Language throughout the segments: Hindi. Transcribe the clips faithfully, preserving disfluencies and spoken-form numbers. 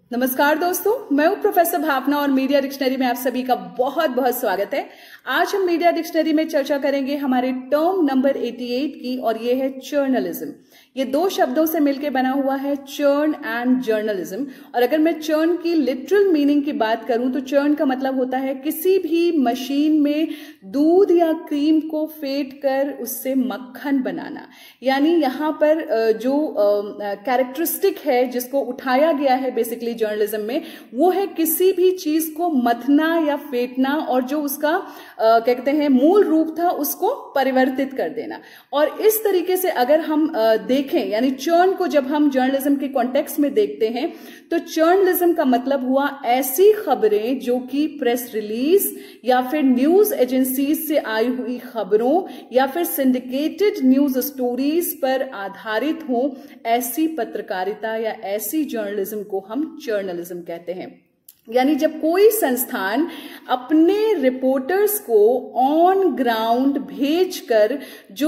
नमस्कार दोस्तों, मैं हूं प्रोफेसर भावना और मीडिया डिक्शनरी में आप सभी का बहुत बहुत स्वागत है। आज हम मीडिया डिक्शनरी में चर्चा करेंगे हमारे टर्म नंबर अठासी की, और ये है जर्नलिज्म। ये दो शब्दों से मिलकर बना हुआ है, चर्न एंड जर्नलिज्म। और अगर मैं चर्न की लिटरल मीनिंग की बात करूं तो चर्न का मतलब होता है किसी भी मशीन में दूध या क्रीम को फेंट कर उससे मक्खन बनाना। यानी यहाँ पर जो कैरेक्टरिस्टिक है जिसको उठाया गया है बेसिकली जर्नलिज्म में, वो है किसी भी चीज को मथना या फेंटना और जो उसका क्या कहते हैं मूल रूप था उसको परिवर्तित कर देना। और इस तरीके से अगर हम देखें, यानी चर्न को जब हम जर्नलिज्म के कॉन्टेक्स्ट में देखते हैं तो जर्नलिज्म का मतलब हुआ ऐसी खबरें जो कि प्रेस रिलीज या फिर न्यूज एजेंसीज से आई हुई खबरों या फिर सिंडिकेटेड न्यूज स्टोरीज पर आधारित हो, ऐसी पत्रकारिता या ऐसी जर्नलिज्म को हम जर्नलिज्म कहते हैं। यानी जब कोई संस्थान अपने रिपोर्टर्स को ऑन ग्राउंड भेजकर जो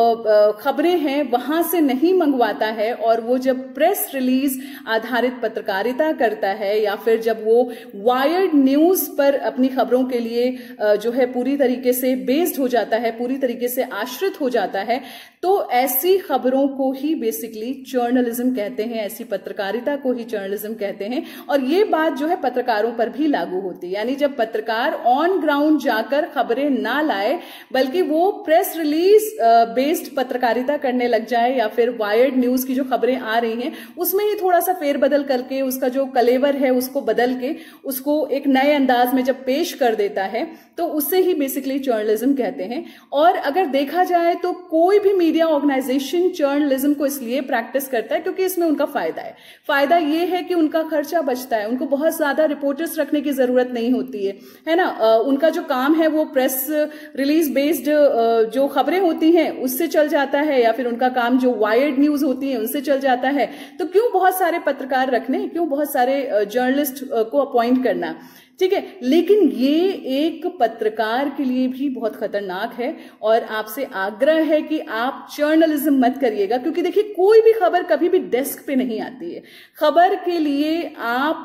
खबरें हैं वहां से नहीं मंगवाता है और वो जब प्रेस रिलीज आधारित पत्रकारिता करता है या फिर जब वो वायर्ड न्यूज पर अपनी खबरों के लिए जो है पूरी तरीके से बेस्ड हो जाता है, पूरी तरीके से आश्रित हो जाता है, तो ऐसी खबरों को ही बेसिकली जर्नलिज्म कहते हैं, ऐसी पत्रकारिता को ही जर्नलिज्म कहते हैं। और ये बात जो है पत्रकारों पर भी लागू होती है। यानी जब पत्रकार ऑन ग्राउंड जाकर खबरें ना लाए बल्कि वो प्रेस रिलीज बेस्ड पत्रकारिता करने लग जाए या फिर वायर्ड न्यूज की जो खबरें आ रही हैं उसमें ही थोड़ा सा फेरबदल करके उसका जो कलेवर है उसको बदल के उसको एक नए अंदाज में जब पेश कर देता है तो उसे ही बेसिकली जर्नलिज्म कहते हैं। और अगर देखा जाए तो कोई भी मीडिया ऑर्गेनाइजेशन जर्नलिज्म को इसलिए प्रैक्टिस करता है क्योंकि इसमें उनका फायदा है। फायदा ये है कि उनका खर्चा बचता है, उनको बहुत ज्यादा रिपोर्टर्स रखने की जरूरत नहीं होती है, है ना। आ, उनका जो काम है वो प्रेस रिलीज बेस्ड जो खबरें होती हैं उससे चल जाता है, या फिर उनका काम जो वायर्ड न्यूज होती है उनसे चल जाता है। तो क्यों बहुत सारे पत्रकार रखने, क्यों बहुत सारे जर्नलिस्ट को अपॉइंट करना, ठीक है। लेकिन ये एक पत्रकार के लिए भी बहुत खतरनाक है और आपसे आग्रह है कि आप जर्नलिज्म मत करिएगा, क्योंकि देखिए कोई भी खबर कभी भी डेस्क पे नहीं आती है। खबर के लिए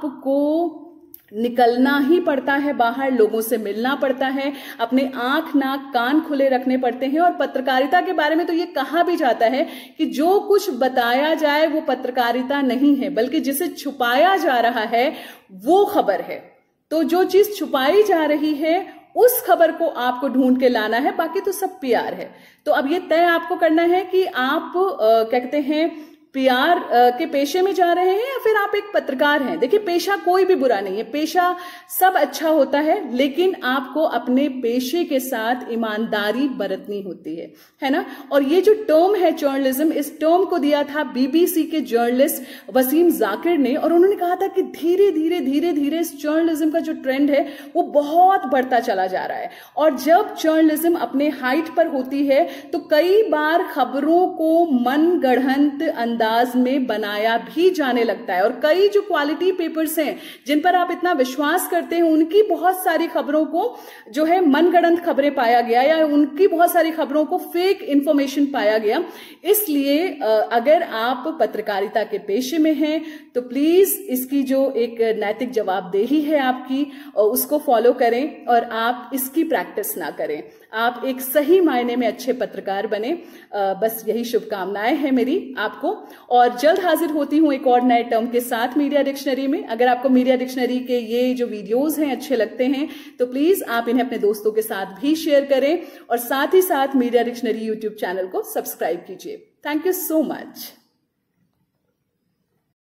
आपको निकलना ही पड़ता है बाहर, लोगों से मिलना पड़ता है, अपने आंख नाक कान खुले रखने पड़ते हैं। और पत्रकारिता के बारे में तो ये कहा भी जाता है कि जो कुछ बताया जाए वो पत्रकारिता नहीं है, बल्कि जिसे छुपाया जा रहा है वो खबर है। तो जो चीज छुपाई जा रही है उस खबर को आपको ढूंढ के लाना है, बाकी तो सब पीआर है। तो अब ये तय आपको करना है कि आप क्या कहते हैं पीआर के पेशे में जा रहे हैं या फिर आप एक पत्रकार हैं। देखिए पेशा कोई भी बुरा नहीं है, पेशा सब अच्छा होता है, लेकिन आपको अपने पेशे के साथ ईमानदारी बरतनी होती है, है ना। और ये जो टर्म है जर्नलिज्म, इस टर्म को दिया था बीबीसी के जर्नलिस्ट वसीम जाकिर ने, और उन्होंने कहा था कि धीरे धीरे धीरे धीरे इस जर्नलिज्म का जो ट्रेंड है वो बहुत बढ़ता चला जा रहा है। और जब जर्नलिज्म अपने हाइट पर होती है तो कई बार खबरों को मनगढ़ंत अंदाज में बनाया भी जाने लगता है। और कई जो क्वालिटी पेपर्स हैं जिन पर आप इतना विश्वास करते हैं उनकी बहुत सारी खबरों को जो है मनगढ़ंत खबरें पाया गया, या उनकी बहुत सारी खबरों को फेक इंफॉर्मेशन पाया गया। इसलिए अगर आप पत्रकारिता के पेशे में हैं तो प्लीज इसकी जो एक नैतिक जवाबदेही है आपकी उसको फॉलो करें और आप इसकी प्रैक्टिस ना करें। आप एक सही मायने में अच्छे पत्रकार बने। बस यही शुभकामनाएं हैं मेरी आपको। और जल्द हाजिर होती हूं एक और नए टर्म के साथ मीडिया डिक्शनरी में। अगर आपको मीडिया डिक्शनरी के ये जो वीडियोस हैं अच्छे लगते हैं तो प्लीज आप इन्हें अपने दोस्तों के साथ भी शेयर करें और साथ ही साथ मीडिया डिक्शनरी यूट्यूब चैनल को सब्सक्राइब कीजिए। Thank you so much.